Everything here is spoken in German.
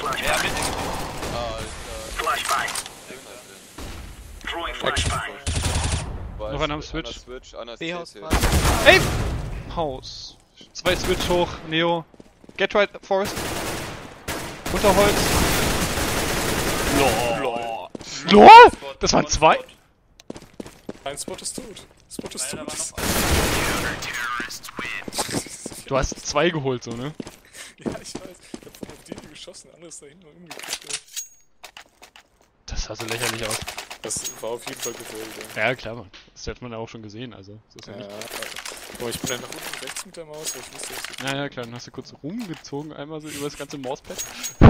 Ja, mit dem. Noch einer am Switch. B-Haus. Ey! Haus. 2 Switch hoch, Neo. Get right, Forest. Unterholz. LOL. LOL! Das waren 2? Ein Spot ist tot. Spot ist tot. Du hast 2 geholt, so, ne? Ja, ich weiß. Ich hab auf den geschossen, der andere ist da hinten noch umgekippt. Das sah so lächerlich aus. Das war auf jeden Fall gewollt, ja. Klar, Mann. Das hat man ja auch schon gesehen, also. Das ist ja nicht. Aber ich bin dann nach unten rechts mit der Maus, weil ich wusste, dass Ja, klar, dann hast du kurz rumgezogen, einmal so über das ganze Mauspad.